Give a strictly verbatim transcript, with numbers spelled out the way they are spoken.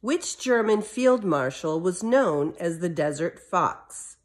Which German field marshal was known as the Desert Fox?